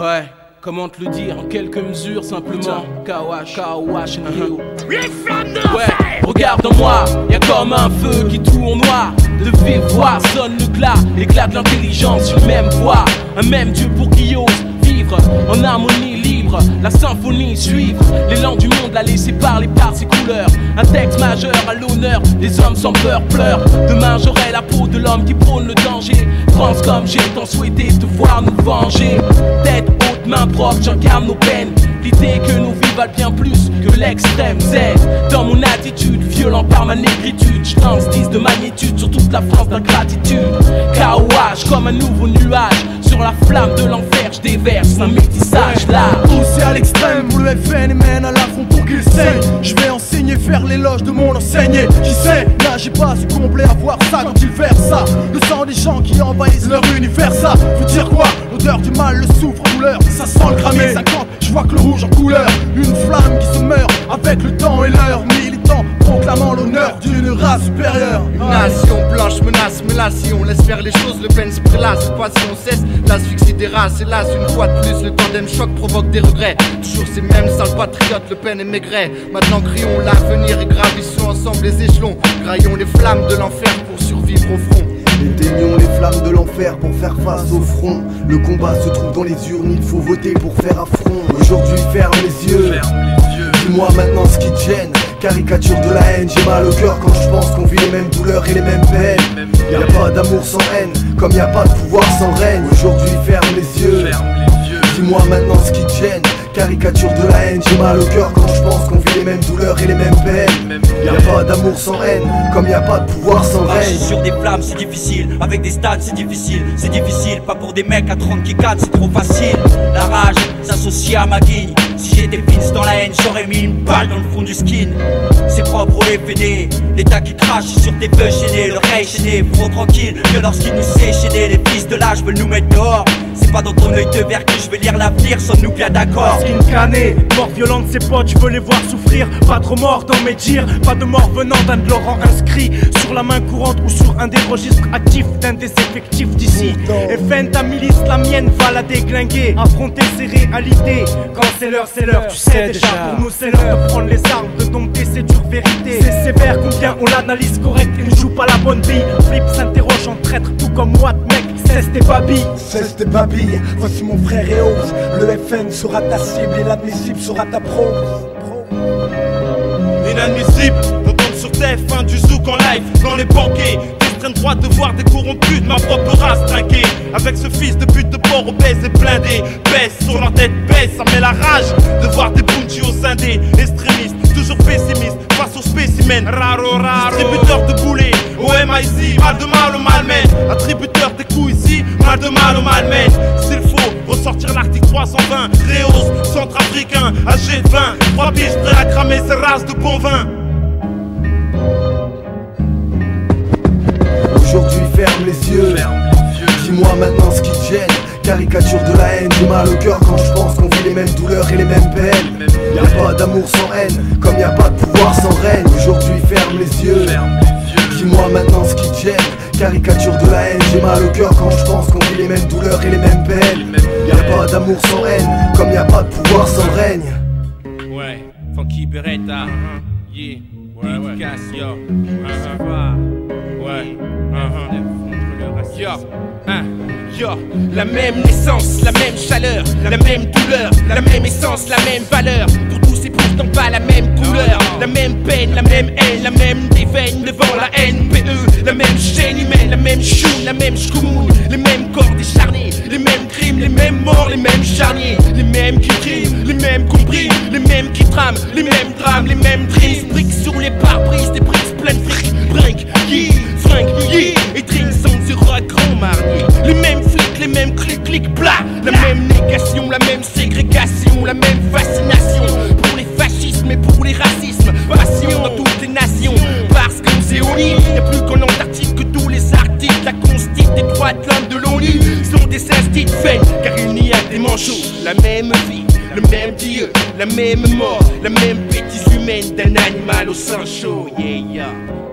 Ouais, comment te le dire en quelques mesures simplement. Kawash and you. Ouais, regarde en moi, y'a comme un feu qui tournoie. De vive voix sonne le glas, éclat de l'intelligence, une même voix. Un même Dieu pour qui ose vivre en harmonie libre, la symphonie suivre. L'élan du monde l'a laissé parler par ses couleurs. Un texte majeur à l'honneur des hommes sans peur pleurent. Demain j'aurai la peau de l'homme qui prône le danger. France comme j'ai tant souhaité te voir nous venger. Tête haute, main propre, j'incarne nos peines. L'idée que nos vies valent bien plus que l'extrême Z. Dans mon attitude, violent par ma négritude, je lance 10 de magnitude sur toute la France d'ingratitude. Kawash comme un nouveau nuage, sur la flamme de l'enfer, je déverse un métissage là. Poussé à l'extrême, vous le FN et mène à l'affront pour qu'il saigne. Je vais enseigner, faire l'éloge de mon enseigné. Qui sait, là j'ai pas succombé à voir ça quand il verse ça. Le sang des gens qui envahissent leur univers, ça veut dire quoi? L'odeur du mal, le souffre, douleur, ça sent le cramé. 50, je vois que le rouge en couleur, une flamme qui se meurt avec le temps et l'heure. Militant, proclamant l'honneur d'une race supérieure. Une nation blanche menace, mais là si on laisse faire les choses, Le Pen se prélasse. Pas si on cesse l'asphyxie des races. Hélas, une fois de plus, le tandem choc provoque des regrets. Toujours ces mêmes sales patriotes, Le Pen et Maigret. Maintenant crions l'avenir et gravissons ensemble les échelons. Graillons les flammes de l'enfer pour survivre au front. Éteignons les flammes de l'enfer pour faire face au front. Le combat se trouve dans les urnes, il faut voter pour faire affront. Aujourd'hui ferme les yeux, dis-moi maintenant ce qui te gêne. Caricature de la haine, j'ai mal au cœur quand je pense qu'on vit les mêmes douleurs et les mêmes peines. Y'a pas d'amour sans haine, comme y'a pas de pouvoir sans règne. Aujourd'hui ferme les yeux, dis-moi maintenant ce qui te gêne. Caricature de la haine, j'ai mal au cœur quand je pense qu'on vit les mêmes douleurs et les mêmes peines. Y'a pas d'amour sans haine, comme y'a pas de pouvoir sans règne. Sur des flammes c'est difficile, avec des stades c'est difficile, pas pour des mecs à 30 qui cadent, c'est trop facile. La rage s'associe à ma guigne, si j'étais Vince dans la haine j'aurais mis une balle dans le fond du skin. C'est propre au FD, l'état qui crache sur tes feux chaînés, le rey chaîné, trop tranquille que lorsqu'il nous sait chaîner, les fils de l'âge veulent nous mettre dehors. C'est pas dans ton œil de verre que je vais lire l'avenir, sommes-nous bien d'accord? Skin cané, mort violente ses potes, je veux les voir souffrir. Pas trop mort dans mes tirs, pas de mort venant d'un de leurs rangs inscrit sur la main courante ou sur un des registres actifs d'un des effectifs d'ici. FN ta milice, la mienne va la déglinguer. Affronter ces réalités, quand c'est l'heure, tu sais déjà. Pour nous c'est l'heure de prendre les armes, de dompter ces dures vérités. C'est sévère, combien on l'analyse correcte et ne joue pas la bonne bille. Flip s'interroge en traître, tout comme Watt mec. Cesse tes babilles, voici mon frère et ose. Le FN sera ta cible, inadmissible sera ta prose. Inadmissible d'entendre sur TF1 du zouk en live dans les banquets. D'extrême droite de voir des corrompus de ma propre race trinquer. Avec ce fils de pute de porc obèse et blindé. Baisse sur leur tête, baisse, ça met la rage de voir des bunchies au sein des extrémistes. Toujours pessimiste face aux spécimens. Raro, distributeur de boulets au MIC, mal de mal au malmène. Attributeur des coups ici, mal de mal au malmène. S'il faut ressortir l'article 320, Réos, centrafricain, AG20. 3 piges prêts à cramer ces races de bon vin. Aujourd'hui ferme les yeux, dis-moi maintenant ce qui te gêne. Caricature de la haine, j'ai mal au cœur quand je pense qu'on vit les mêmes douleurs et les mêmes peines. Y'a pas d'amour sans haine, comme y'a pas de pouvoir sans règne. Aujourd'hui ferme les yeux, dis-moi maintenant ce qui te gêne. Caricature de la haine, j'ai mal au cœur quand je pense qu'on vit les mêmes douleurs et les mêmes peines. Y'a pas d'amour sans haine, comme y'a pas de pouvoir sans règne. Ouais, Funky Beretta, yeah, ouais, Cassia, ouais, yo, la même naissance, la même chaleur, la même douleur, la même essence, la même valeur. Pour tous et pourtant pas la même couleur, la même peine, la même haine, la même déveine devant la NPE, la même chaîne humaine, la même choune, la même schkoumoun, les mêmes corps décharnés, les mêmes crimes, les mêmes morts, les mêmes charniers, les mêmes qui criment, les mêmes compris, les mêmes qui trament, les mêmes drames, les mêmes dreams, briques sur les pare-brises, des briques pleines de fric, brinque, fringue, et drink sans à grand marnier. Les mêmes flics, les mêmes clics, bla. La même négation, la même ségrégation, la même fascination pour les fascismes et pour les racismes. Passion dans toutes les nations, parce qu'on sait au lit. Y'a plus qu'en Antarctique que tous les articles. La constite des droits de l'homme de l'ONU sont des instits de fait, car il n'y a que des manchots. La même vie, le même dieu, la même mort, la même bêtise humaine d'un animal au sang chaud. Yeah.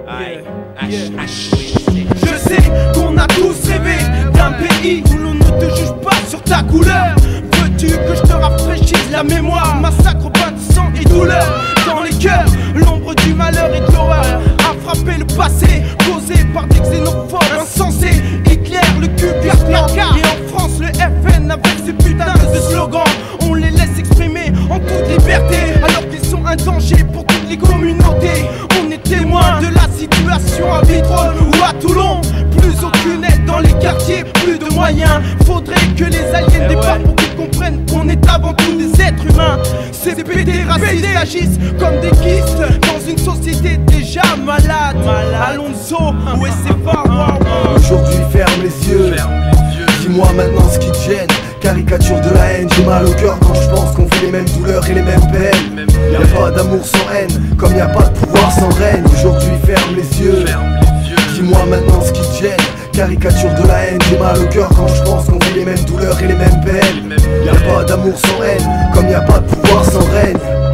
Je sais qu'on a tous rêvé d'un pays où l'on ne te juge pas sur ta couleur. Veux-tu moyen. Faudrait que les aliens débarquent pour qu'ils comprennent qu'on est avant tout des êtres humains. Ces pédés racistes agissent comme des kystes dans une société déjà malade. Alonso, où est ses phares? Aujourd'hui ferme les yeux. Dis-moi maintenant ce qui te gêne. Caricature de la haine, j'ai mal au cœur quand je pense qu'on vit les mêmes douleurs et les mêmes peines. Y'a pas d'amour sans haine, comme y a pas de pouvoir sans règne. Aujourd'hui ferme les yeux. Dis-moi maintenant ce qui te gêne. Caricature de la haine, j'ai mal au cœur quand je pense qu'on vit les mêmes douleurs et les mêmes peines. Y'a pas d'amour sans haine, comme y a pas de pouvoir sans règne.